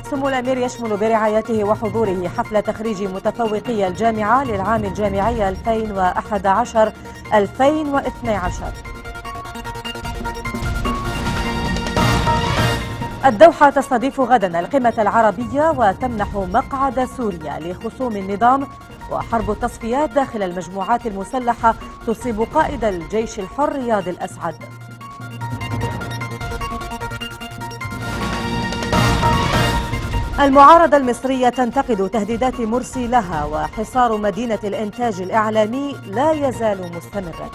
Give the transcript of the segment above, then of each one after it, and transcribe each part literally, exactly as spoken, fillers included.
سمو الأمير يشمل برعايته وحضوره حفل تخريج متفوقي الجامعة للعام الجامعي ألفين وأحد عشر ألفين واثني عشر. الدوحة تستضيف غدا القمة العربية وتمنح مقعد سوريا لخصوم النظام، وحرب التصفيات داخل المجموعات المسلحة تصيب قائد الجيش الحر رياض الأسعد. المعارضة المصرية تنتقد تهديدات مرسي لها، وحصار مدينة الإنتاج الإعلامي لا يزال مستمرا.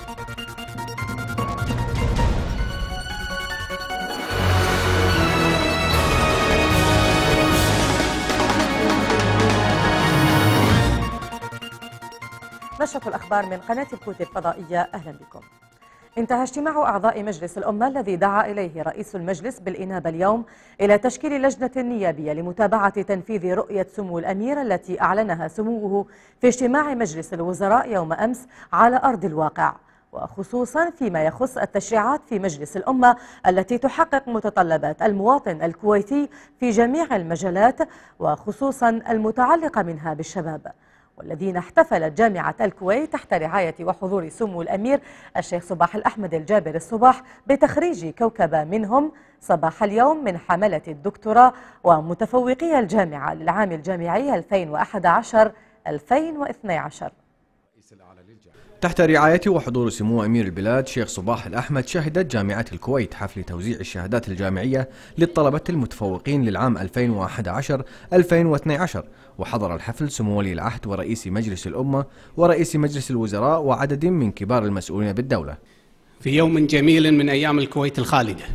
نشرة الأخبار من قناة الكوت الفضائية، أهلا بكم. انتهى اجتماع أعضاء مجلس الأمة الذي دعا إليه رئيس المجلس بالإنابة اليوم إلى تشكيل لجنة نيابية لمتابعة تنفيذ رؤية سمو الأمير التي أعلنها سموه في اجتماع مجلس الوزراء يوم أمس على أرض الواقع، وخصوصا فيما يخص التشريعات في مجلس الأمة التي تحقق متطلبات المواطن الكويتي في جميع المجالات، وخصوصا المتعلقة منها بالشباب، والذين احتفلت جامعة الكويت تحت رعاية وحضور سمو الأمير الشيخ صباح الأحمد الجابر الصباح بتخريج كوكبة منهم صباح اليوم من حملة الدكتوراه ومتفوقي الجامعة للعام الجامعي ألفين وأحد عشر ألفين واثني عشر. تحت رعاية وحضور سمو أمير البلاد شيخ صباح الأحمد، شهدت جامعة الكويت حفل توزيع الشهادات الجامعية للطلبة المتفوقين للعام ألفين وأحد عشر ألفين واثني عشر، وحضر الحفل سمو ولي العهد ورئيس مجلس الأمة ورئيس مجلس الوزراء وعدد من كبار المسؤولين بالدولة. في يوم جميل من أيام الكويت الخالدة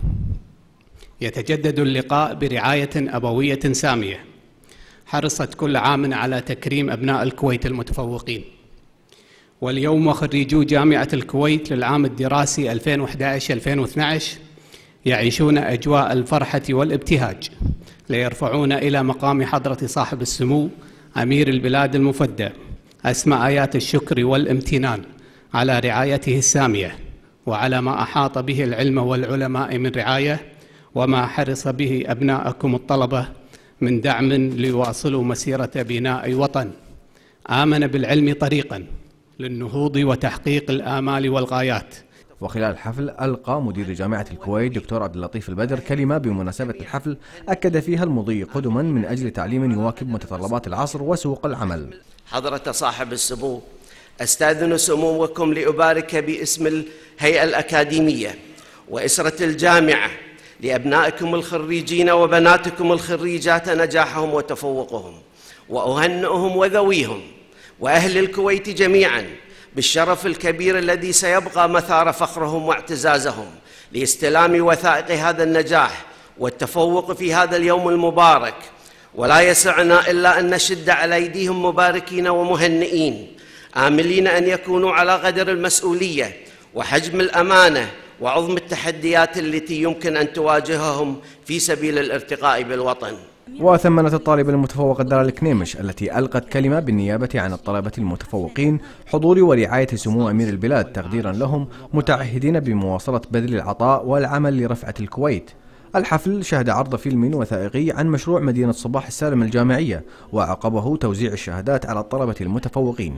يتجدد اللقاء برعاية أبوية سامية حرصت كل عام على تكريم أبناء الكويت المتفوقين، واليوم خريجو جامعة الكويت للعام الدراسي ألفين وأحد عشر ألفين واثني عشر يعيشون أجواء الفرحة والابتهاج ليرفعون إلى مقام حضرة صاحب السمو أمير البلاد المفدى أسمى آيات الشكر والامتنان على رعايته السامية، وعلى ما أحاط به العلم والعلماء من رعاية، وما حرص به أبناءكم الطلبة من دعم ليواصلوا مسيرة بناء وطن آمن بالعلم طريقاً للنهوض وتحقيق الآمال والغايات. وخلال الحفل ألقى مدير جامعة الكويت دكتور عبد اللطيف البدر كلمة بمناسبة الحفل أكد فيها المضي قدما من أجل تعليم يواكب متطلبات العصر وسوق العمل. حضرة صاحب السمو، أستأذن سموكم لأبارك باسم الهيئة الأكاديمية وإسرة الجامعة لأبنائكم الخريجين وبناتكم الخريجات نجاحهم وتفوقهم، وأهنئهم وذويهم وأهل الكويت جميعا بالشرف الكبير الذي سيبقى مثار فخرهم واعتزازهم لاستلام وثائق هذا النجاح والتفوق في هذا اليوم المبارك. ولا يسعنا إلا أن نشد على أيديهم مباركين ومهنئين، آملين أن يكونوا على قدر المسؤولية وحجم الأمانة وعظم التحديات التي يمكن أن تواجههم في سبيل الارتقاء بالوطن. وثمنت الطالبة المتفوقة دار الكنيمش التي ألقت كلمة بالنيابة عن الطلبة المتفوقين حضور ورعاية سمو أمير البلاد تقديرا لهم، متعهدين بمواصلة بذل العطاء والعمل لرفعة الكويت. الحفل شهد عرض فيلم وثائقي عن مشروع مدينة صباح السالم الجامعية، وعقبه توزيع الشهادات على الطلبة المتفوقين.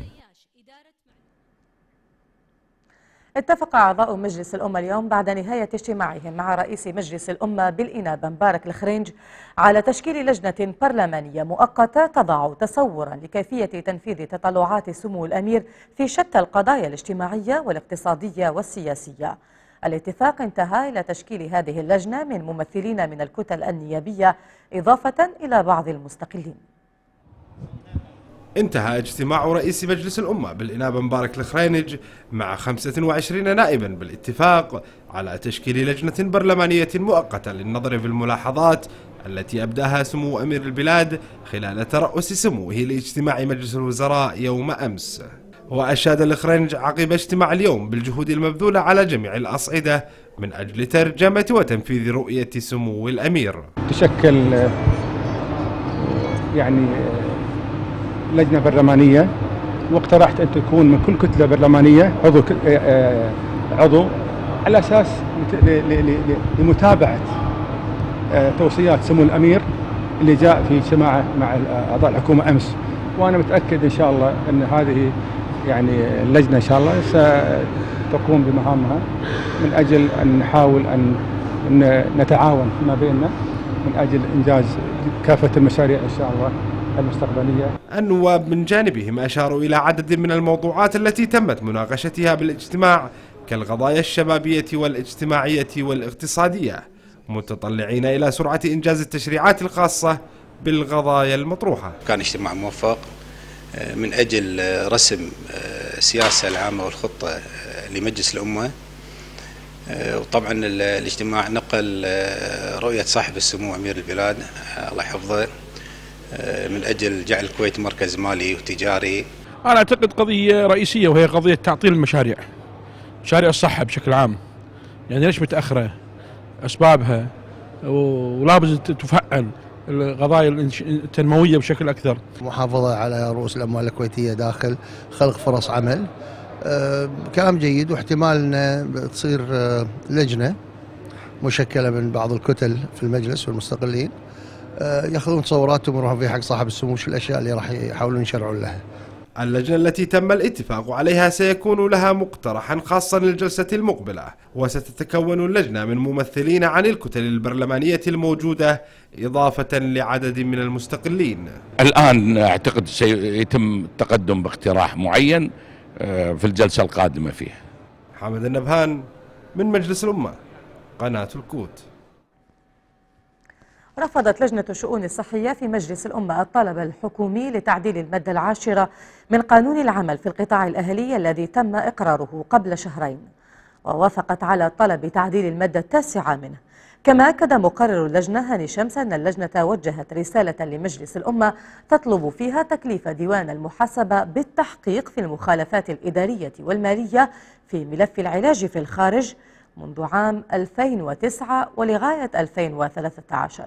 اتفق أعضاء مجلس الأمة اليوم بعد نهاية اجتماعهم مع رئيس مجلس الأمة بالإنابة مبارك الخرنج على تشكيل لجنة برلمانية مؤقتة تضع تصورا لكيفية تنفيذ تطلعات سمو الأمير في شتى القضايا الاجتماعية والاقتصادية والسياسية. الاتفاق انتهى إلى تشكيل هذه اللجنة من ممثلين من الكتل النيابية إضافة إلى بعض المستقلين. انتهى اجتماع رئيس مجلس الأمة بالإنابة مبارك الخرينج مع خمسة وعشرين نائبا بالاتفاق على تشكيل لجنة برلمانية مؤقتة للنظر في الملاحظات التي أبداها سمو أمير البلاد خلال ترأس سموه لاجتماع مجلس الوزراء يوم أمس. وأشاد الخرينج عقب اجتماع اليوم بالجهود المبذولة على جميع الأصعدة من أجل ترجمة وتنفيذ رؤية سمو الأمير. تشكل يعني لجنة برلمانية، واقترحت أن تكون من كل كتلة برلمانية عضو عضو على أساس لمتابعة توصيات سمو الأمير اللي جاء في اجتماعه مع اعضاء الحكومه امس، وانا متاكد ان شاء الله ان هذه يعني اللجنه ان شاء الله ستقوم بمهامها من اجل ان نحاول ان نتعاون فيما بيننا من اجل انجاز كافه المشاريع ان شاء الله المستقبليه. النواب من جانبهم اشاروا الى عدد من الموضوعات التي تمت مناقشتها بالاجتماع كالقضايا الشبابيه والاجتماعيه والاقتصاديه، متطلعين الى سرعه انجاز التشريعات الخاصه بالقضايا المطروحه. كان اجتماع موفق من اجل رسم السياسه العامه والخطه لمجلس الامه، وطبعا الاجتماع نقل رؤيه صاحب السمو امير البلاد الله يحفظه من اجل جعل الكويت مركز مالي وتجاري. انا اعتقد قضيه رئيسيه وهي قضيه تعطيل المشاريع، مشاريع الصحه بشكل عام، يعني ليش متاخره؟ اسبابها ولابد تفعل القضايا التنمويه بشكل اكثر. محافظه على رؤوس الاموال الكويتيه داخل خلق فرص عمل، أه كلام جيد، واحتمال ان تصير أه لجنه مشكله من بعض الكتل في المجلس والمستقلين أه ياخذون تصوراتهم ويروحون في حق صاحب السمو شو الاشياء اللي راح يحاولون يشرعون لها. اللجنة التي تم الاتفاق عليها سيكون لها مقترحا خاصا للجلسة المقبلة، وستتكون اللجنة من ممثلين عن الكتل البرلمانية الموجودة إضافة لعدد من المستقلين. الآن أعتقد سيتم التقدم باقتراح معين في الجلسة القادمة فيه. حامد النبهان من مجلس الأمة، قناة الكوت. رفضت لجنة الشؤون الصحية في مجلس الأمة الطلب الحكومي لتعديل المادة العاشرة من قانون العمل في القطاع الأهلي الذي تم إقراره قبل شهرين، ووافقت على طلب تعديل المادة التاسعة منه. كما أكد مقرر اللجنة هاني شمس أن اللجنة وجهت رسالة لمجلس الأمة تطلب فيها تكليف ديوان المحاسبة بالتحقيق في المخالفات الإدارية والمالية في ملف العلاج في الخارج منذ عام ألفين وتسعة ولغاية ألفين وثلاثة عشر.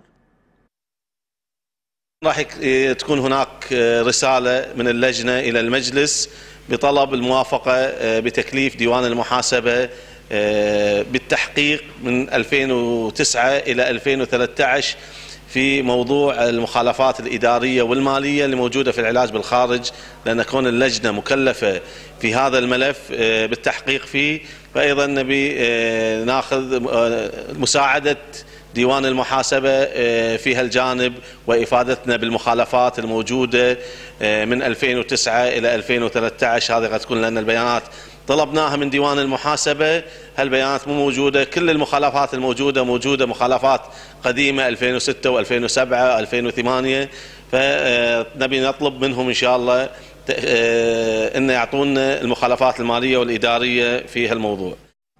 راح تكون هناك رسالة من اللجنة إلى المجلس بطلب الموافقة بتكليف ديوان المحاسبة بالتحقيق من ألفين وتسعة إلى ألفين وثلاثة عشر في موضوع المخالفات الإدارية والمالية اللي موجودة في العلاج بالخارج، لأن كون اللجنة مكلفة في هذا الملف بالتحقيق فيه، فأيضا نبي ناخذ مساعدة ديوان المحاسبة في هالجانب وإفادتنا بالمخالفات الموجودة من ألفين وتسعة إلى ألفين وثلاثة عشر. هذه قد تكون لأن البيانات طلبناها من ديوان المحاسبة، هالبيانات مو موجودة، كل المخالفات الموجودة موجودة مخالفات قديمة ألفين وستة وألفين وسبعة وألفين وثمانية، فنبي نطلب منهم إن شاء الله أن يعطونا المخالفات المالية والإدارية في هالموضوع.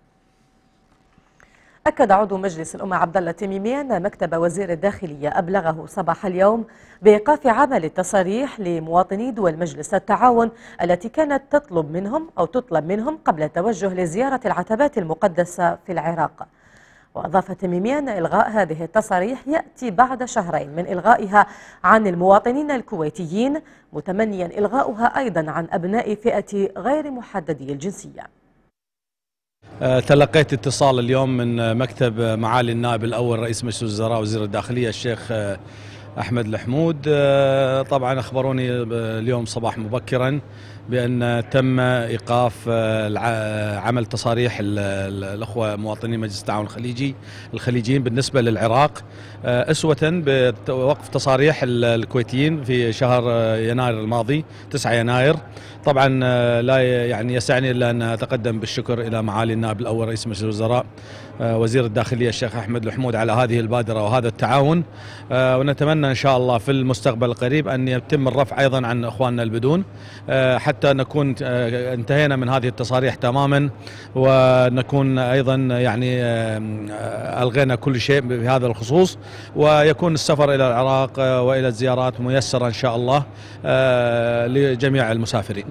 أكد عضو مجلس الأمة عبد الله التميمي أن مكتب وزير الداخلية أبلغه صباح اليوم بإيقاف عمل التصاريح لمواطني دول مجلس التعاون التي كانت تطلب منهم أو تطلب منهم قبل التوجه لزيارة العتبات المقدسة في العراق. وأضاف التميمي أن إلغاء هذه التصاريح يأتي بعد شهرين من إلغائها عن المواطنين الكويتيين، متمنيا إلغاؤها أيضا عن أبناء فئة غير محددي الجنسية. تلقيت اتصال اليوم من مكتب معالي النائب الأول رئيس مجلس الوزراء وزير الداخلية الشيخ أحمد الحمود. طبعا أخبروني اليوم صباح مبكرا بأن تم إيقاف عمل تصاريح الأخوة مواطنين مجلس التعاون الخليجي الخليجيين بالنسبة للعراق، أسوة بوقف تصاريح الكويتيين في شهر يناير الماضي تسعة يناير. طبعا لا يعني يسعني إلا أن أتقدم بالشكر إلى معالي النائب الأول رئيس مجلس الوزراء وزير الداخلية الشيخ أحمد الحمود على هذه البادرة وهذا التعاون، ونتمنى إن شاء الله في المستقبل القريب أن يتم الرفع أيضا عن إخواننا البدون حتى نكون انتهينا من هذه التصاريح تماما، ونكون أيضا يعني ألغينا كل شيء بهذا الخصوص، ويكون السفر إلى العراق وإلى الزيارات ميسرة إن شاء الله لجميع المسافرين.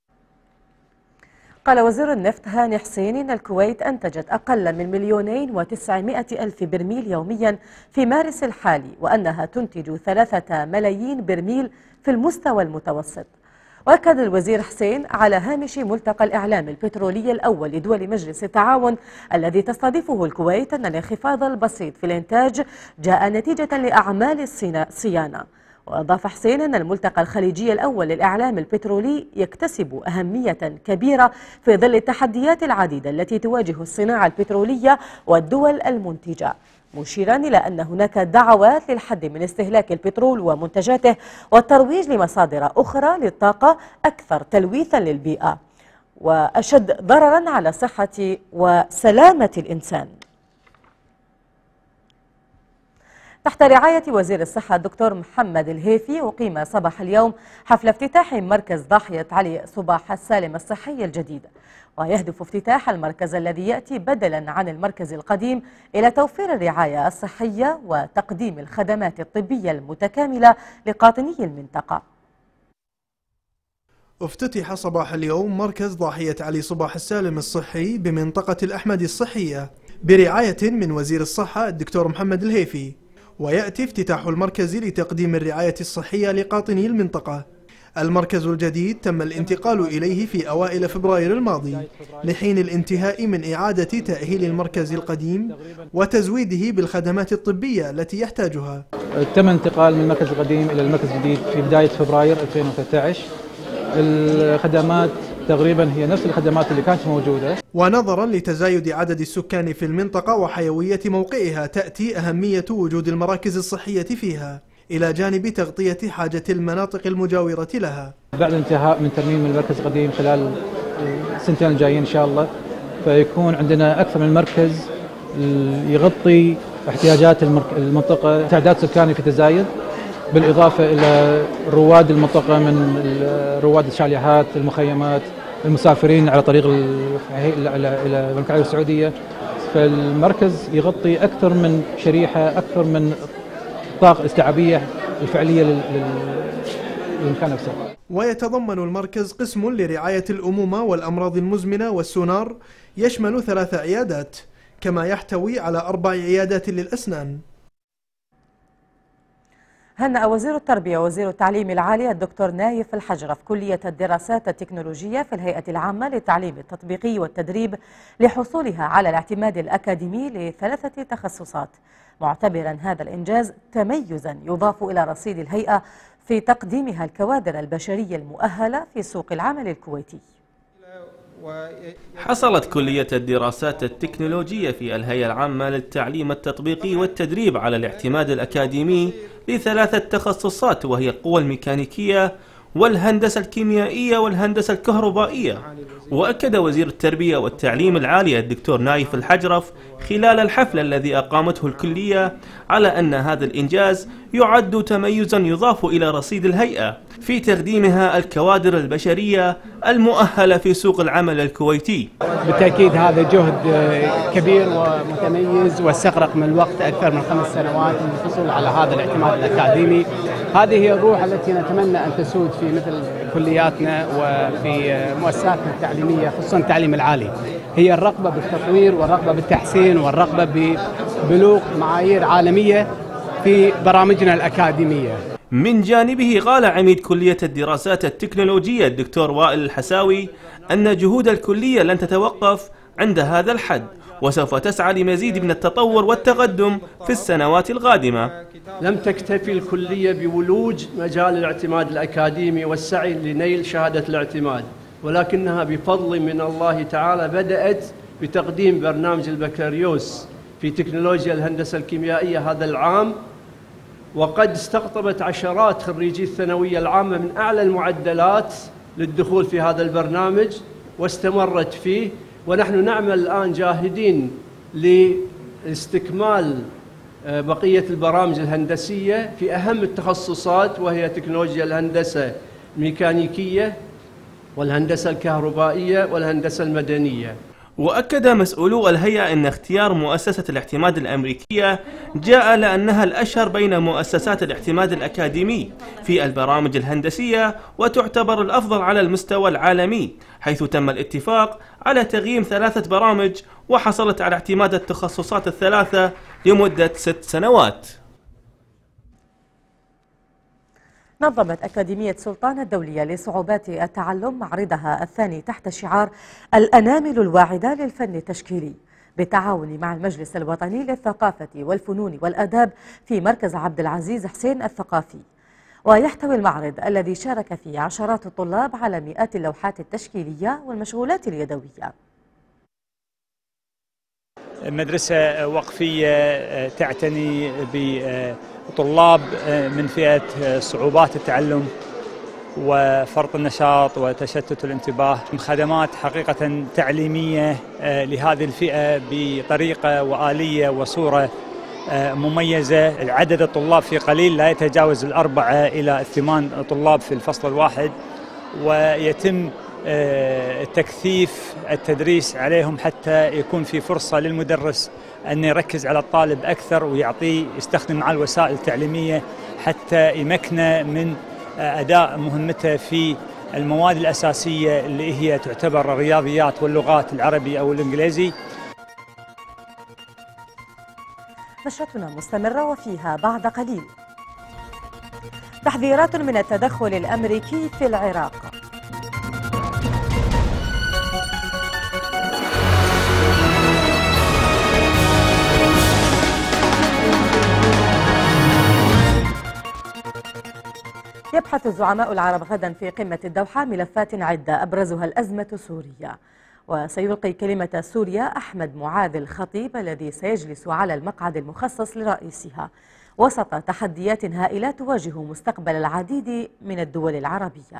قال وزير النفط هاني حسين إن الكويت أنتجت أقل من مليونين وتسعمائة ألف برميل يوميا في مارس الحالي، وأنها تنتج ثلاثة ملايين برميل في المستوى المتوسط. وأكد الوزير حسين على هامش ملتقى الإعلام البترولي الأول لدول مجلس التعاون الذي تستضيفه الكويت أن الانخفاض البسيط في الإنتاج جاء نتيجة لأعمال الصيانة. وأضاف حسين أن الملتقى الخليجي الأول للإعلام البترولي يكتسب أهمية كبيرة في ظل التحديات العديدة التي تواجه الصناعة البترولية والدول المنتجة، مشيرا إلى أن هناك دعوات للحد من استهلاك البترول ومنتجاته والترويج لمصادر أخرى للطاقة أكثر تلويثا للبيئة وأشد ضررا على صحة وسلامة الإنسان. تحت رعاية وزير الصحة الدكتور محمد الهيفي أقيم صباح اليوم حفل افتتاح مركز ضاحية علي صباح السالم الصحي الجديد، ويهدف افتتاح المركز الذي يأتي بدلا عن المركز القديم إلى توفير الرعاية الصحية وتقديم الخدمات الطبية المتكاملة لقاطني المنطقة. افتتح صباح اليوم مركز ضاحية علي صباح السالم الصحي بمنطقة الأحمدي الصحية برعاية من وزير الصحة الدكتور محمد الهيفي، ويأتي افتتاح المركز لتقديم الرعاية الصحية لقاطني المنطقة. المركز الجديد تم الانتقال إليه في أوائل فبراير الماضي لحين الانتهاء من إعادة تأهيل المركز القديم وتزويده بالخدمات الطبية التي يحتاجها. تم انتقال من المركز القديم إلى المركز الجديد في بداية فبراير ألفين وثلاثة عشر. الخدمات تقريبا هي نفس الخدمات اللي كانت موجودة. ونظرا لتزايد عدد السكان في المنطقة وحيوية موقعها تأتي أهمية وجود المراكز الصحية فيها إلى جانب تغطية حاجة المناطق المجاورة لها. بعد الانتهاء من ترميم المركز القديم خلال السنتين الجايين إن شاء الله، فيكون عندنا أكثر من مركز يغطي احتياجات المنطقة، تعداد سكاني في تزايد، بالإضافة إلى رواد المنطقة من رواد الشاليهات، المخيمات، المسافرين على طريق إلى المملكة العربية السعودية. فالمركز يغطي أكثر من شريحة، أكثر من الطاقة الاستيعابية الفعلية للمكان نفسه. ويتضمن المركز قسم لرعاية الأمومة والأمراض المزمنة والسونار يشمل ثلاث عيادات، كما يحتوي على أربع عيادات للأسنان. هنأ وزير التربية ووزير التعليم العالي الدكتور نايف الحجرف كلية الدراسات التكنولوجية في الهيئة العامة للتعليم التطبيقي والتدريب لحصولها على الاعتماد الأكاديمي لثلاثة تخصصات، معتبرا هذا الإنجاز تميزا يضاف إلى رصيد الهيئة في تقديمها الكوادر البشرية المؤهلة في سوق العمل الكويتي. حصلت كلية الدراسات التكنولوجية في الهيئة العامة للتعليم التطبيقي والتدريب على الاعتماد الأكاديمي لثلاثة تخصصات، وهي القوى الميكانيكية والهندسة الكيميائية والهندسة الكهربائية. وأكد وزير التربية والتعليم العالي الدكتور نايف الحجرف خلال الحفل الذي أقامته الكلية على أن هذا الإنجاز يعد تميزا يضاف إلى رصيد الهيئة في تقديمها الكوادر البشرية المؤهلة في سوق العمل الكويتي. بالتأكيد هذا جهد كبير ومتميز واستغرق من الوقت أكثر من خمس سنوات للحصول على هذا الاعتماد الأكاديمي. هذه هي الروح التي نتمنى أن تسود في مثل كلياتنا وفي مؤسساتنا التعليمية، خصوصا التعليم العالي، هي الرغبة بالتطوير والرغبة بالتحسين والرغبة ببلوغ معايير عالمية في برامجنا الأكاديمية. من جانبه قال عميد كلية الدراسات التكنولوجية الدكتور وائل الحساوي أن جهود الكلية لن تتوقف عند هذا الحد، وسوف تسعى لمزيد من التطور والتقدم في السنوات القادمة. لم تكتفي الكلية بولوج مجال الاعتماد الأكاديمي والسعي لنيل شهادة الاعتماد، ولكنها بفضل من الله تعالى بدأت بتقديم برنامج البكالوريوس في تكنولوجيا الهندسة الكيميائية هذا العام، وقد استقطبت عشرات خريجي الثانوية العامة من أعلى المعدلات للدخول في هذا البرنامج واستمرت فيه. ونحن نعمل الآن جاهدين لاستكمال بقية البرامج الهندسية في أهم التخصصات، وهي تكنولوجيا الهندسة الميكانيكية والهندسة الكهربائية والهندسة المدنية. وأكد مسؤولو الهيئة أن اختيار مؤسسة الاعتماد الأمريكية جاء لأنها الأشهر بين مؤسسات الاعتماد الأكاديمي في البرامج الهندسية، وتعتبر الأفضل على المستوى العالمي، حيث تم الاتفاق على تقييم ثلاثة برامج وحصلت على اعتماد التخصصات الثلاثة لمدة ست سنوات. نظمت أكاديمية سلطان الدولية لصعوبات التعلم معرضها الثاني تحت شعار الأنامل الواعدة للفن التشكيلي بالتعاون مع المجلس الوطني للثقافة والفنون والآداب في مركز عبد العزيز حسين الثقافي. ويحتوي المعرض الذي شارك فيه عشرات الطلاب على مئات اللوحات التشكيلية والمشغولات اليدوية. مدرسة وقفية تعتني بطلاب من فئة صعوبات التعلم وفرط النشاط وتشتت الانتباه، خدمات حقيقة تعليمية لهذه الفئة بطريقة وآلية وصورة مميزة. عدد الطلاب في قليل لا يتجاوز الأربعة إلى الثمان طلاب في الفصل الواحد، ويتم تكثيف التدريس عليهم حتى يكون في فرصة للمدرس أن يركز على الطالب أكثر ويعطيه يستخدم مع الوسائل التعليمية حتى يمكنه من أداء مهمته في المواد الأساسية اللي هي تعتبر الرياضيات واللغات العربي أو الإنجليزي. نشرتنا مستمرة وفيها بعد قليل تحذيرات من التدخل الأمريكي في العراق. يبحث الزعماء العرب غدا في قمة الدوحة ملفات عدة أبرزها الأزمة السورية. وسيلقي كلمة سوريا أحمد معاذ الخطيب الذي سيجلس على المقعد المخصص لرئيسها وسط تحديات هائلة تواجه مستقبل العديد من الدول العربية.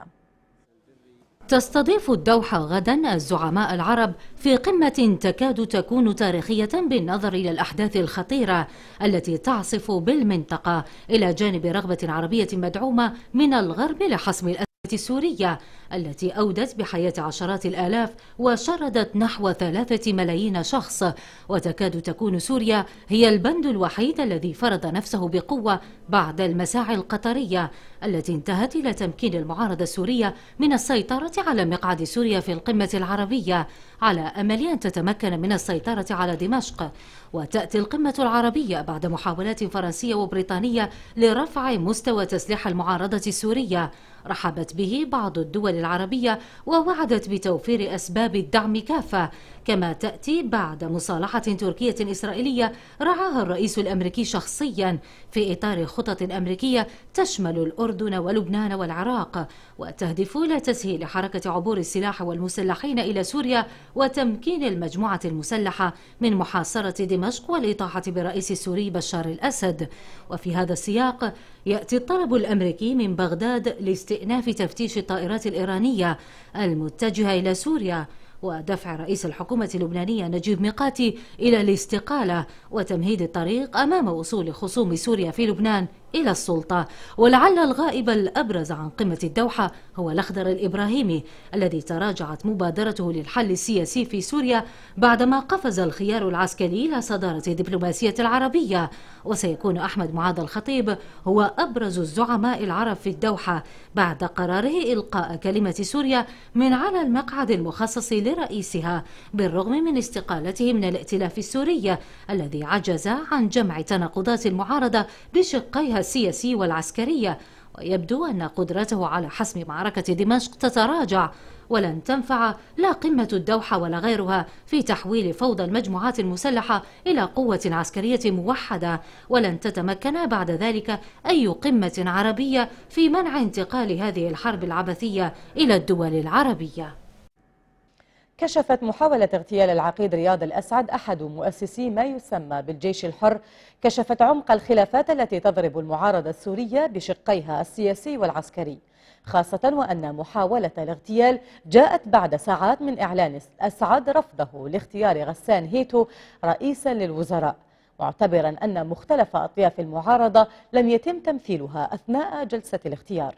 تستضيف الدوحة غدا الزعماء العرب في قمة تكاد تكون تاريخية بالنظر إلى الأحداث الخطيرة التي تعصف بالمنطقة، إلى جانب رغبة عربية مدعومة من الغرب لحسم الأزمة السورية التي أودت بحياة عشرات الآلاف وشردت نحو ثلاثة ملايين شخص. وتكاد تكون سوريا هي البند الوحيد الذي فرض نفسه بقوة بعد المساعي القطرية التي انتهت إلى تمكين المعارضة السورية من السيطرة على مقعد سوريا في القمة العربية على أمل أن تتمكن من السيطرة على دمشق. وتأتي القمة العربية بعد محاولات فرنسية وبريطانية لرفع مستوى تسليح المعارضة السورية رحبت به بعض الدول العربية ووعدت بتوفير أسباب الدعم كافة، كما تأتي بعد مصالحة تركية إسرائيلية رعاها الرئيس الأمريكي شخصيا في إطار خطط أمريكية تشمل الأردن ولبنان والعراق وتهدف إلى تسهيل حركة عبور السلاح والمسلحين إلى سوريا وتمكين المجموعة المسلحة من محاصرة دمشق والإطاحة برئيس السوري بشار الأسد. وفي هذا السياق يأتي الطلب الأمريكي من بغداد لاستئناف تفتيش الطائرات الإيرانية المتجهة إلى سوريا ودفع رئيس الحكومة اللبنانية نجيب ميقاتي إلى الاستقالة وتمهيد الطريق أمام وصول خصوم سوريا في لبنان إلى السلطة. ولعل الغائب الأبرز عن قمة الدوحة هو الأخضر الإبراهيمي الذي تراجعت مبادرته للحل السياسي في سوريا بعدما قفز الخيار العسكري إلى صدارة الدبلوماسية العربية. وسيكون أحمد معاذ الخطيب هو أبرز الزعماء العرب في الدوحة بعد قراره إلقاء كلمة سوريا من على المقعد المخصص لرئيسها بالرغم من استقالته من الائتلاف السوري الذي عجز عن جمع تناقضات المعارضة بشقيها السياسي والعسكرية. ويبدو أن قدرته على حسم معركة دمشق تتراجع ولن تنفع لا قمة الدوحة ولا غيرها في تحويل فوضى المجموعات المسلحة إلى قوة عسكرية موحدة، ولن تتمكن بعد ذلك أي قمة عربية في منع انتقال هذه الحرب العبثية إلى الدول العربية. كشفت محاولة اغتيال العقيد رياض الأسعد أحد مؤسسي ما يسمى بالجيش الحر كشفت عمق الخلافات التي تضرب المعارضة السورية بشقيها السياسي والعسكري، خاصة وأن محاولة الاغتيال جاءت بعد ساعات من إعلان أسعد رفضه لاختيار غسان هيتو رئيسا للوزراء، معتبرا أن مختلف أطياف المعارضة لم يتم تمثيلها أثناء جلسة الاختيار.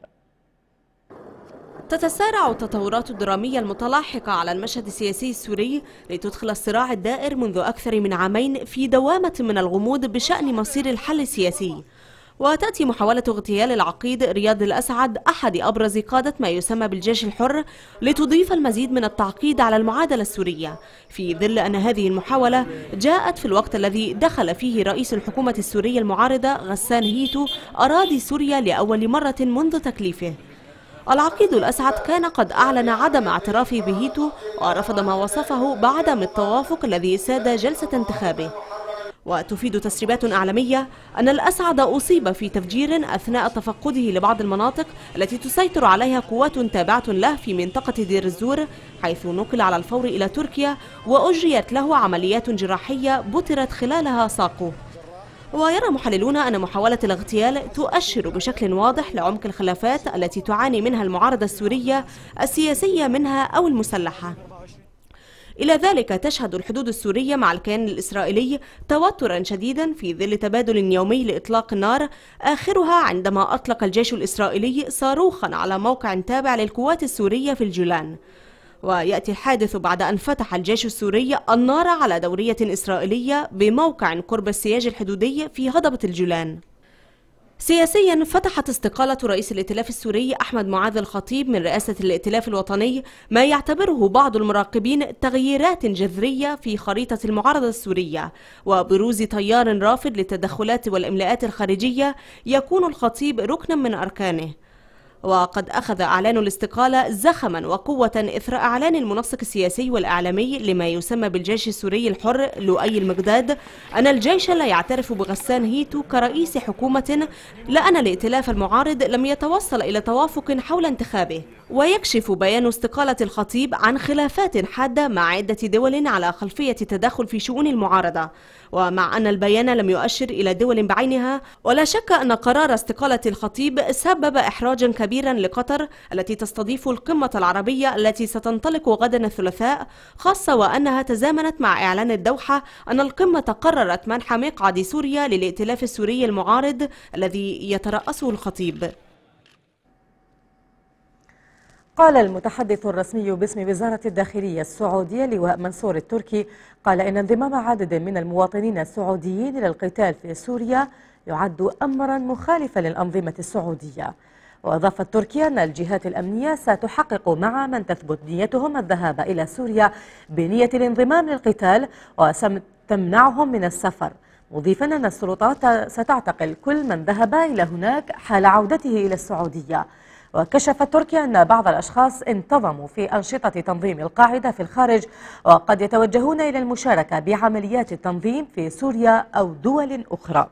تتسارع التطورات الدرامية المتلاحقة على المشهد السياسي السوري لتدخل الصراع الدائر منذ أكثر من عامين في دوامة من الغموض بشأن مصير الحل السياسي. وتأتي محاولة اغتيال العقيد رياض الأسعد أحد أبرز قادة ما يسمى بالجيش الحر لتضيف المزيد من التعقيد على المعادلة السورية، في ظل أن هذه المحاولة جاءت في الوقت الذي دخل فيه رئيس الحكومة السورية المعارضة غسان هيتو أراضي سوريا لأول مرة منذ تكليفه. العقيد الأسعد كان قد أعلن عدم اعترافه بهيتو ورفض ما وصفه بعدم التوافق الذي ساد جلسة انتخابه. وتفيد تسريبات أعلامية أن الأسعد أصيب في تفجير أثناء تفقده لبعض المناطق التي تسيطر عليها قوات تابعة له في منطقة دير الزور، حيث نقل على الفور إلى تركيا وأجريت له عمليات جراحية بترت خلالها ساقه. ويرى محللون أن محاولة الاغتيال تؤشر بشكل واضح لعمق الخلافات التي تعاني منها المعارضة السورية، السياسية منها أو المسلحة. إلى ذلك تشهد الحدود السورية مع الكيان الإسرائيلي توترا شديدا في ظل تبادل يومي لإطلاق النار، آخرها عندما أطلق الجيش الإسرائيلي صاروخا على موقع تابع للقوات السورية في الجولان. ويأتي الحادث بعد أن فتح الجيش السوري النار على دورية إسرائيلية بموقع قرب السياج الحدودي في هضبة الجولان. سياسيا، فتحت استقالة رئيس الائتلاف السوري أحمد معاذ الخطيب من رئاسة الائتلاف الوطني ما يعتبره بعض المراقبين تغييرات جذرية في خريطة المعارضة السورية، وبروز تيار رافض للتدخلات والإملاءات الخارجية يكون الخطيب ركنا من أركانه. وقد أخذ إعلان الاستقالة زخما وقوة إثر إعلان المنسق السياسي والإعلامي لما يسمى بالجيش السوري الحر لؤي المقداد أن الجيش لا يعترف بغسان هيتو كرئيس حكومة، لأن الائتلاف المعارض لم يتوصل إلى توافق حول انتخابه. ويكشف بيان استقالة الخطيب عن خلافات حادة مع عدة دول على خلفية تدخل في شؤون المعارضة، ومع أن البيان لم يؤشر إلى دول بعينها، ولا شك أن قرار استقالة الخطيب سبب إحراجا كبيرا لقطر التي تستضيف القمة العربية التي ستنطلق غدا الثلاثاء، خاصة وأنها تزامنت مع إعلان الدوحة أن القمة قررت منح مقعد سوريا للائتلاف السوري المعارض الذي يترأسه الخطيب. قال المتحدث الرسمي باسم وزارة الداخلية السعودية لواء منصور التركي قال إن انضمام عدد من المواطنين السعوديين إلى القتال في سوريا يعد أمرا مخالفا للأنظمة السعودية. وأضافت تركيا أن الجهات الأمنية ستحقق مع من تثبت نيتهم الذهاب إلى سوريا بنية الانضمام للقتال وستمنعهم من السفر، مضيفا أن السلطات ستعتقل كل من ذهب إلى هناك حال عودته إلى السعودية. وكشفت تركيا أن بعض الأشخاص انتظموا في أنشطة تنظيم القاعدة في الخارج وقد يتوجهون إلى المشاركة بعمليات التنظيم في سوريا أو دول أخرى.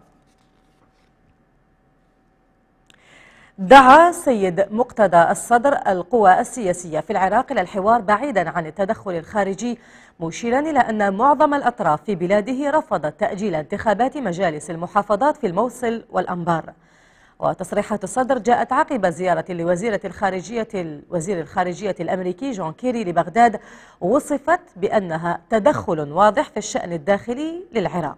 دعا السيد مقتدى الصدر القوى السياسية في العراق إلى الحوار بعيدا عن التدخل الخارجي، مشيرا إلى أن معظم الأطراف في بلاده رفضت تأجيل انتخابات مجالس المحافظات في الموصل والأنبار. وتصريحات الصدر جاءت عقب زيارة لوزيرة الخارجية الوزير الخارجية الأمريكي جون كيري لبغداد، وصفت بأنها تدخل واضح في الشأن الداخلي للعراق.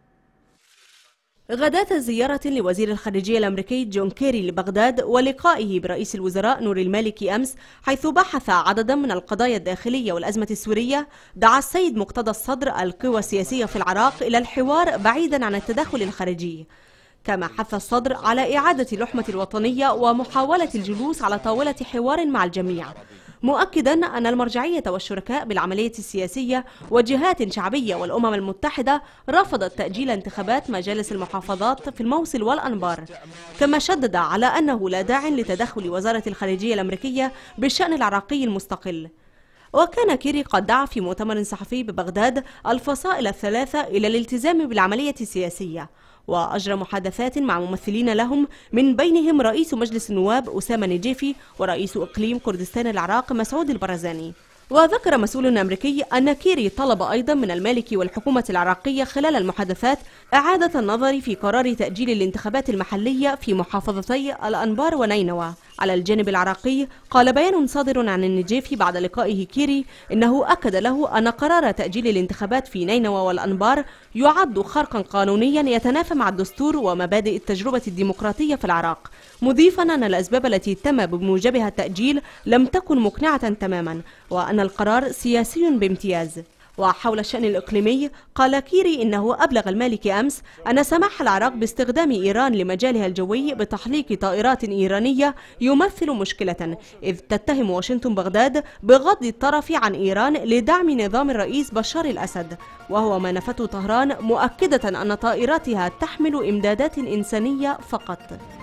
غداة زيارة لوزير الخارجية الأمريكي جون كيري لبغداد ولقائه برئيس الوزراء نور المالكي أمس، حيث بحث عددا من القضايا الداخلية والأزمة السورية، دعا السيد مقتدى الصدر القوى السياسية في العراق إلى الحوار بعيدا عن التدخل الخارجي. كما حث الصدر على إعادة لحمة الوطنية ومحاولة الجلوس على طاولة حوار مع الجميع، مؤكدا أن المرجعية والشركاء بالعملية السياسية وجهات شعبية والأمم المتحدة رفضت تأجيل انتخابات مجالس المحافظات في الموصل والأنبار. كما شدد على أنه لا داعي لتدخل وزارة الخارجية الأمريكية بالشأن العراقي المستقل. وكان كيري قد دعا في مؤتمر صحفي ببغداد الفصائل الثلاثة إلى الالتزام بالعملية السياسية، وأجرى محادثات مع ممثلين لهم من بينهم رئيس مجلس النواب أسامة نجيفي ورئيس إقليم كردستان العراق مسعود البرزاني. وذكر مسؤول أمريكي أن كيري طلب أيضا من المالكي والحكومة العراقية خلال المحادثات إعادة النظر في قرار تأجيل الانتخابات المحلية في محافظتي الأنبار ونينوى. على الجانب العراقي، قال بيان صادر عن النجيفي بعد لقائه كيري إنه أكد له أن قرار تأجيل الانتخابات في نينوى والأنبار يعد خرقا قانونيا يتنافى مع الدستور ومبادئ التجربة الديمقراطية في العراق، مضيفا أن الأسباب التي تم بموجبها التأجيل لم تكن مقنعة تماما، وأن القرار سياسي بامتياز. وحول الشأن الإقليمي قال كيري إنه أبلغ المالكي أمس أن سماح العراق باستخدام إيران لمجالها الجوي بتحليق طائرات إيرانية يمثل مشكلة، إذ تتهم واشنطن بغداد بغض الطرف عن إيران لدعم نظام الرئيس بشار الأسد، وهو ما نفته طهران مؤكدة أن طائراتها تحمل إمدادات إنسانية فقط.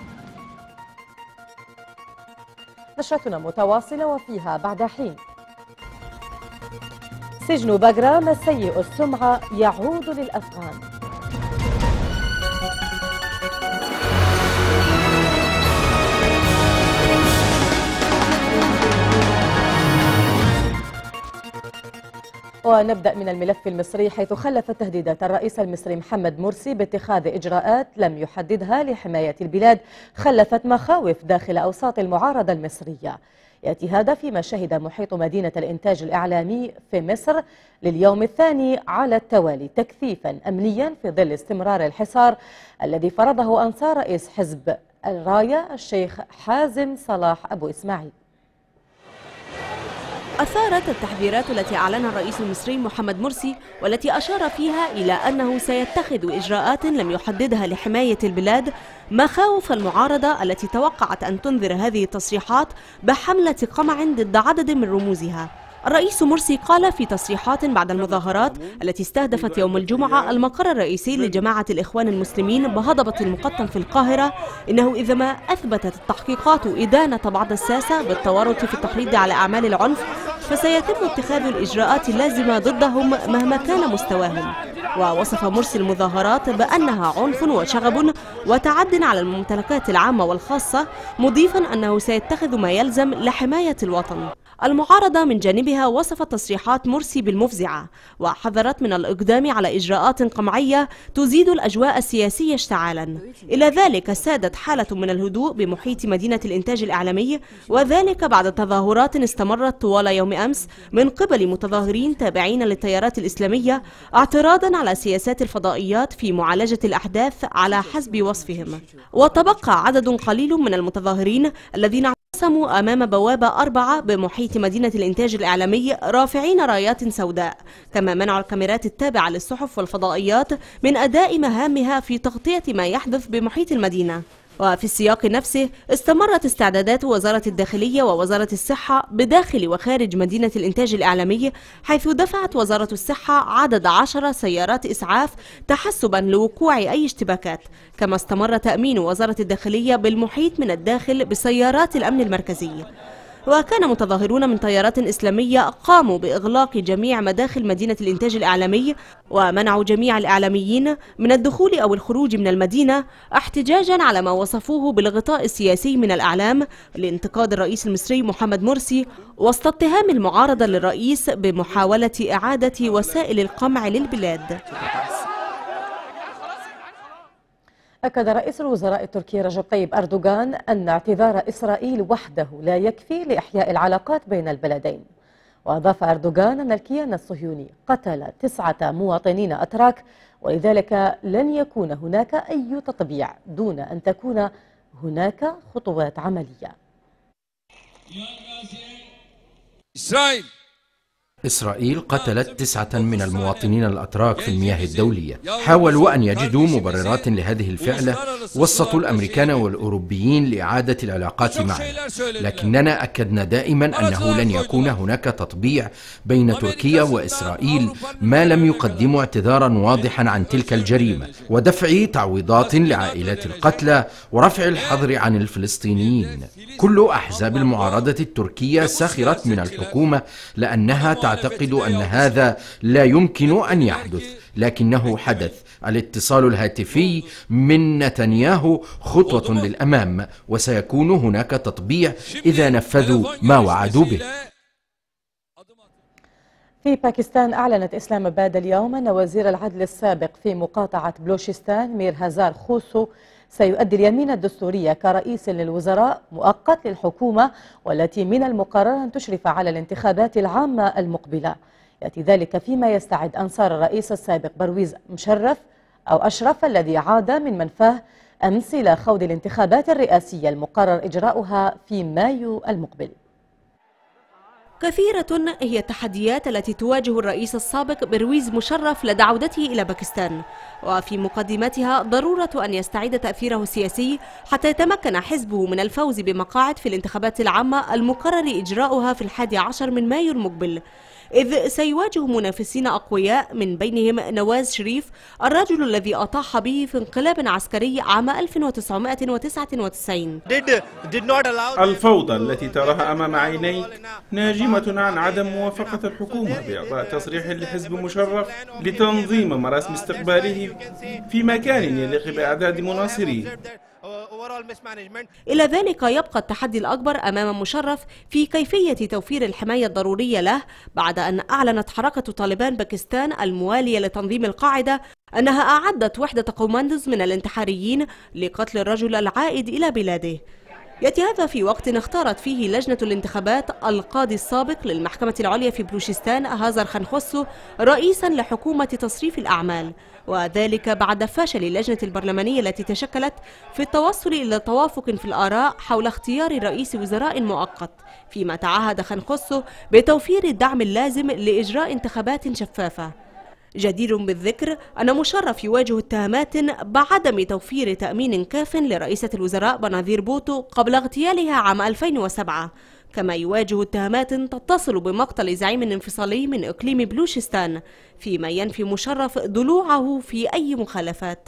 نشرتنا متواصلة وفيها بعد حين. سجن بغرام السيء السمعة يعود للأفغان. ونبدأ من الملف المصري، حيث خلفت تهديدات الرئيس المصري محمد مرسي باتخاذ إجراءات لم يحددها لحماية البلاد خلفت مخاوف داخل أوساط المعارضة المصرية. يأتي هذا فيما شهد محيط مدينة الإنتاج الإعلامي في مصر لليوم الثاني على التوالي تكثيفا أمنيا في ظل استمرار الحصار الذي فرضه أنصار رئيس حزب الراية الشيخ حازم صلاح أبو إسماعيل. أثارت التحذيرات التي أعلنها الرئيس المصري محمد مرسي والتي أشار فيها إلى أنه سيتخذ إجراءات لم يحددها لحماية البلاد مخاوف المعارضة التي توقعت أن تنذر هذه التصريحات بحملة قمع ضد عدد من رموزها. الرئيس مرسي قال في تصريحات بعد المظاهرات التي استهدفت يوم الجمعة المقر الرئيسي لجماعة الإخوان المسلمين بهضبة المقطم في القاهرة إنه إذا ما أثبتت التحقيقات إدانة بعض الساسة بالتورط في التحريض على أعمال العنف فسيتم اتخاذ الإجراءات اللازمة ضدهم مهما كان مستواهم. ووصف مرسي المظاهرات بأنها عنف وشغب وتعد على الممتلكات العامة والخاصة، مضيفا أنه سيتخذ ما يلزم لحماية الوطن. المعارضة من جانبها وصفت تصريحات مرسي بالمفزعة وحذرت من الإقدام على إجراءات قمعية تزيد الأجواء السياسية اشتعالا. إلى ذلك سادت حالة من الهدوء بمحيط مدينة الإنتاج الإعلامي، وذلك بعد تظاهرات استمرت طوال يوم أمس من قبل متظاهرين تابعين للتيارات الإسلامية اعتراضا على سياسات الفضائيات في معالجة الأحداث على حسب وصفهم. وتبقى عدد قليل من المتظاهرين الذين اعتصموا أمام بوابة أربعة بمحيط مدينة الإنتاج الإعلامي رافعين رايات سوداء، كما منعوا الكاميرات التابعة للصحف والفضائيات من أداء مهامها في تغطية ما يحدث بمحيط المدينة. وفي السياق نفسه استمرت استعدادات وزارة الداخلية ووزارة الصحة بداخل وخارج مدينة الإنتاج الإعلامي، حيث دفعت وزارة الصحة عدد عشر سيارات إسعاف تحسبا لوقوع أي اشتباكات، كما استمر تأمين وزارة الداخلية بالمحيط من الداخل بسيارات الأمن المركزي. وكان متظاهرون من تيارات إسلامية قاموا بإغلاق جميع مداخل مدينة الإنتاج الإعلامي ومنعوا جميع الإعلاميين من الدخول أو الخروج من المدينة احتجاجا على ما وصفوه بالغطاء السياسي من الأعلام لانتقاد الرئيس المصري محمد مرسي، وسط اتهام المعارضة للرئيس بمحاولة إعادة وسائل القمع للبلاد. أكد رئيس الوزراء التركي رجب طيب أردوغان أن اعتذار إسرائيل وحده لا يكفي لإحياء العلاقات بين البلدين. وأضاف أردوغان أن الكيان الصهيوني قتل تسعة مواطنين أتراك، ولذلك لن يكون هناك أي تطبيع دون أن تكون هناك خطوات عملية. إسرائيل إسرائيل قتلت تسعة من المواطنين الأتراك في المياه الدولية. حاولوا أن يجدوا مبررات لهذه الفعلة، وسطوا الأمريكان والأوروبيين لإعادة العلاقات معنا، لكننا أكدنا دائما أنه لن يكون هناك تطبيع بين تركيا وإسرائيل ما لم يقدموا اعتذارا واضحا عن تلك الجريمة ودفع تعويضات لعائلات القتلى ورفع الحظر عن الفلسطينيين. كل أحزاب المعارضة التركية سخرت من الحكومة لأنها تعتقد أن هذا لا يمكن أن يحدث، لكنه حدث. الاتصال الهاتفي من نتنياهو خطوة للأمام، وسيكون هناك تطبيع إذا نفذوا ما وعدوا به. في باكستان أعلنت إسلام آباد اليوم أن وزير العدل السابق في مقاطعة بلوشستان مير هزار خوسو سيؤدي اليمين الدستورية كرئيس للوزراء مؤقت للحكومة، والتي من المقرر أن تشرف على الانتخابات العامة المقبلة. يأتي ذلك فيما يستعد أنصار الرئيس السابق برويز مشرف أو أشرف الذي عاد من منفاه أمس إلى خوض الانتخابات الرئاسية المقرر إجراؤها في مايو المقبل. كثيرة هي التحديات التي تواجه الرئيس السابق برويز مشرف لدى عودته إلى باكستان، وفي مقدمتها ضرورة أن يستعيد تأثيره السياسي حتى يتمكن حزبه من الفوز بمقاعد في الانتخابات العامة المقرر إجراؤها في الحادي عشر من مايو المقبل، إذ سيواجه منافسين أقوياء من بينهم نواز شريف الرجل الذي أطاح به في انقلاب عسكري عام ألف وتسعمائة وتسعة وتسعين. الفوضى التي تراها أمام عينيك ناجمة عن عدم موافقة الحكومة بإعطاء تصريح لحزب مشرف لتنظيم مراسم استقباله في مكان يليق بأعداد مناصريه. إلى ذلك يبقى التحدي الأكبر أمام مشرف في كيفية توفير الحماية الضرورية له بعد أن أعلنت حركة طالبان باكستان الموالية لتنظيم القاعدة أنها أعدت وحدة كوماندوز من الانتحاريين لقتل الرجل العائد إلى بلاده. يأتي هذا في وقت اختارت فيه لجنة الانتخابات القاضي السابق للمحكمة العليا في بلوشستان هازار خانخوسو رئيسا لحكومة تصريف الأعمال، وذلك بعد فشل اللجنة البرلمانية التي تشكلت في التوصل إلى توافق في الآراء حول اختيار رئيس وزراء مؤقت، فيما تعهد خانخوسو بتوفير الدعم اللازم لإجراء انتخابات شفافة. جدير بالذكر أن مشرف يواجه اتهامات بعدم توفير تأمين كاف لرئيسة الوزراء بنظير بوتو قبل اغتيالها عام ألفين وسبعة، كما يواجه اتهامات تتصل بمقتل زعيم انفصالي من إقليم بلوشستان، فيما ينفي مشرف ضلوعه في أي مخالفات.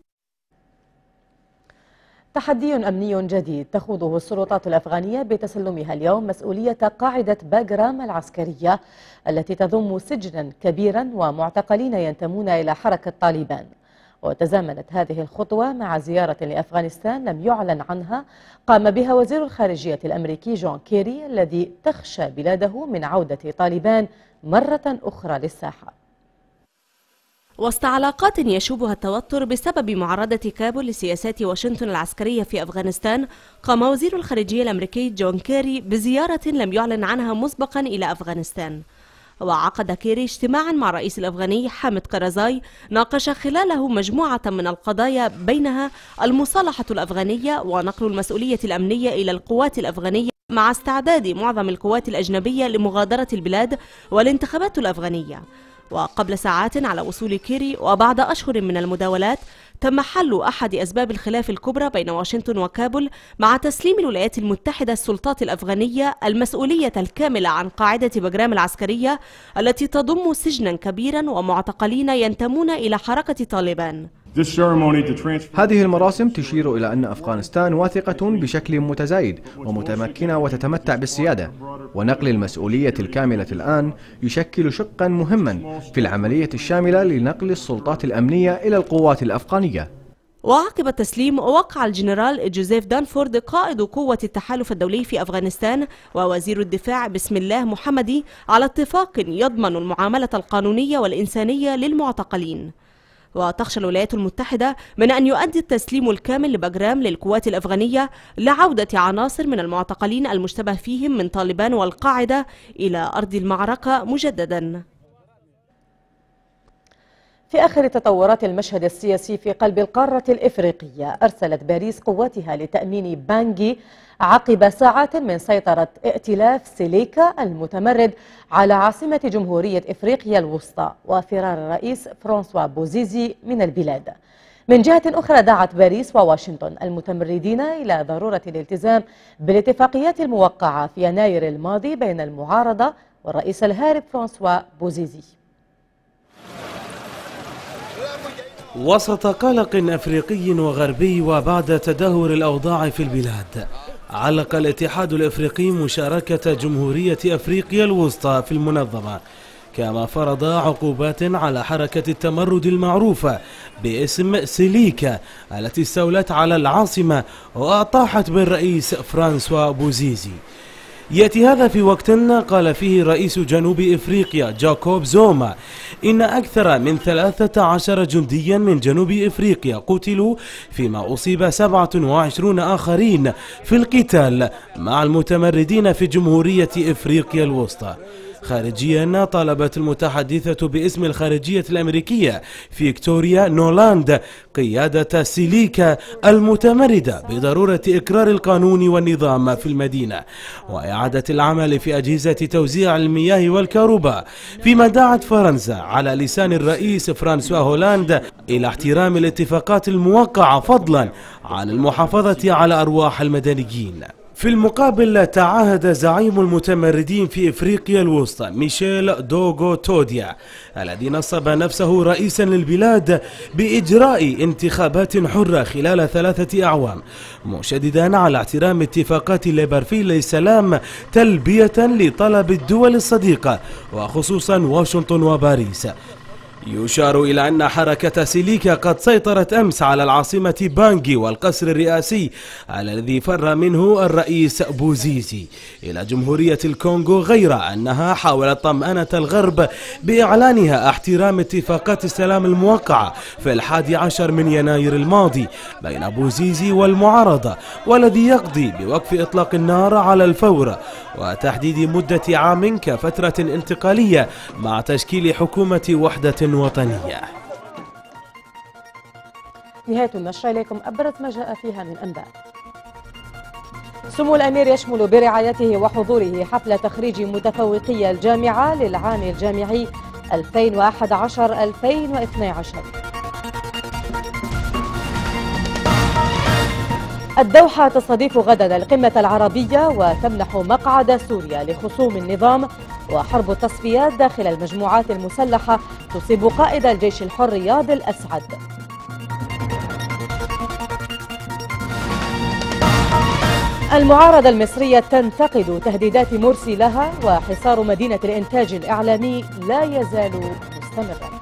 تحدي أمني جديد تخوضه السلطات الأفغانية بتسلمها اليوم مسؤولية قاعدة باغرام العسكرية التي تضم سجنا كبيرا ومعتقلين ينتمون إلى حركة طالبان. وتزامنت هذه الخطوة مع زيارة لأفغانستان لم يعلن عنها قام بها وزير الخارجية الأمريكي جون كيري الذي تخشى بلاده من عودة طالبان مرة أخرى للساحة. وسط علاقات يشوبها التوتر بسبب معارضة كابول لسياسات واشنطن العسكرية في أفغانستان، قام وزير الخارجية الأمريكي جون كيري بزيارة لم يعلن عنها مسبقا إلى أفغانستان. وعقد كيري اجتماعا مع الرئيس الأفغاني حامد كرزاي ناقش خلاله مجموعة من القضايا بينها المصالحة الأفغانية ونقل المسؤولية الأمنية إلى القوات الأفغانية مع استعداد معظم القوات الأجنبية لمغادرة البلاد والانتخابات الأفغانية. وقبل ساعات على وصول كيري وبعد أشهر من المداولات تم حل أحد أسباب الخلاف الكبرى بين واشنطن وكابول مع تسليم الولايات المتحدة السلطات الأفغانية المسؤولية الكاملة عن قاعدة باغرام العسكرية التي تضم سجنا كبيرا ومعتقلين ينتمون إلى حركة طالبان. هذه المراسم تشير إلى أن أفغانستان واثقة بشكل متزايد ومتمكنة وتتمتع بالسيادة، ونقل المسؤولية الكاملة الآن يشكل شقا مهما في العملية الشاملة لنقل السلطات الأمنية إلى القوات الأفغانية. وعقب التسليم وقع الجنرال جوزيف دانفورد قائد قوة التحالف الدولي في أفغانستان ووزير الدفاع بسم الله محمدي على اتفاق يضمن المعاملة القانونية والإنسانية للمعتقلين. وتخشى الولايات المتحدة من أن يؤدي التسليم الكامل لباغرام للقوات الأفغانية لعودة عناصر من المعتقلين المشتبه فيهم من طالبان والقاعدة إلى أرض المعركة مجددا. في آخر تطورات المشهد السياسي في قلب القارة الإفريقية، أرسلت باريس قواتها لتأمين بانجي عقب ساعات من سيطرة ائتلاف سيليكا المتمرد على عاصمة جمهورية إفريقيا الوسطى وفرار الرئيس فرانسوا بوزيزي من البلاد. من جهة أخرى دعت باريس وواشنطن المتمردين إلى ضرورة الالتزام بالاتفاقيات الموقعة في يناير الماضي بين المعارضة والرئيس الهارب فرانسوا بوزيزي. وسط قلق أفريقي وغربي وبعد تدهور الأوضاع في البلاد، علق الاتحاد الأفريقي مشاركة جمهورية أفريقيا الوسطى في المنظمة، كما فرض عقوبات على حركة التمرد المعروفة باسم سيليكا التي استولت على العاصمة وأطاحت بالرئيس فرانسوا بوزيزي. يأتي هذا في وقت قال فيه رئيس جنوب إفريقيا جاكوب زوما إن أكثر من ثلاثة عشر جنديا من جنوب إفريقيا قتلوا، فيما أصيب سبعة وعشرين آخرين في القتال مع المتمردين في جمهورية إفريقيا الوسطى. خارجيا طالبت المتحدثة باسم الخارجية الأمريكية فيكتوريا نولاند قيادة سيليكا المتمردة بضرورة إقرار القانون والنظام في المدينة وإعادة العمل في أجهزة توزيع المياه والكهرباء، فيما دعت فرنسا على لسان الرئيس فرانسوا هولاند إلى احترام الاتفاقات الموقعة فضلا عن المحافظة على أرواح المدنيين. في المقابل تعهد زعيم المتمردين في إفريقيا الوسطى ميشيل دوغو توديا الذي نصب نفسه رئيسا للبلاد بإجراء انتخابات حرة خلال ثلاثة أعوام، مشددا على احترام اتفاقات ليبرفيل للسلام تلبية لطلب الدول الصديقة وخصوصا واشنطن وباريس. يشار إلى أن حركة سيليكا قد سيطرت أمس على العاصمة بانجي والقصر الرئاسي الذي فر منه الرئيس بوزيزي إلى جمهورية الكونغو، غير أنها حاولت طمأنة الغرب بإعلانها احترام اتفاقات السلام الموقعة في الحادي عشر من يناير الماضي بين بوزيزي والمعارضة، والذي يقضي بوقف إطلاق النار على الفور وتحديد مدة عام كفترة انتقالية مع تشكيل حكومة وحدة وطنية. نهاية النشرة، إليكم أبرز ما جاء فيها من أنباء. سمو الأمير يشمل برعايته وحضوره حفل تخريج متفوقي الجامعة للعام الجامعي ألفين وأحد عشر ألفين واثني عشر. الدوحة تستضيف غدا القمة العربية وتمنح مقعد سوريا لخصوم النظام، وحرب التصفيات داخل المجموعات المسلحة تصيب قائد الجيش الحر رياض الأسعد. المعارضة المصرية تنتقد تهديدات مرسي لها، وحصار مدينة الإنتاج الإعلامي لا يزال مستمرا.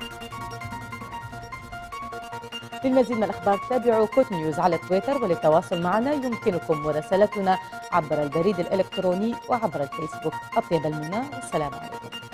للمزيد من الأخبار تابعوا كوت نيوز على تويتر، وللتواصل معنا يمكنكم مراسلتنا عبر البريد الإلكتروني وعبر الفيسبوك. أطيب المنى والسلام عليكم.